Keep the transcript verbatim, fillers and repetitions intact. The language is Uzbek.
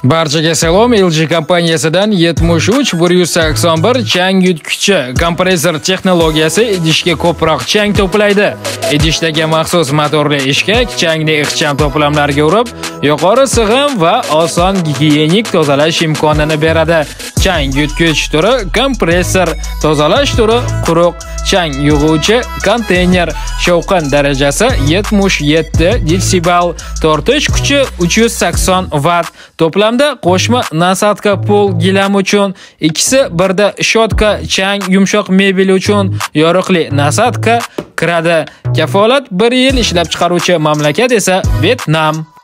Barchaga salom. L G kompaniyasidan yetmish uch bir yuz sakson bir chang yutgichi kompressor texnologiyasi idishga ko'proq chang to'playdi. Idishdagi maxsus motorli eshkak changni ixcham to'plamlarga urib, yuqori sig'im va oson gigiyenik tozalash imkonini beradi. Chang yutgich turi kompressor, tozalash turi quruq, chang yig'uvchi konteyner, shovqin darajasi yetmish yetti desibel, tortish kuchi uch yuz sakson vatt. To'plamda qo'shma nasadka pol gilam uchun, ikkisi birda shotka chang yumshoq mebel uchun yorug'li nasadka kiradi. Kafolat bir yil ishlab chiqaruvchi mamlakat esa Vietnam.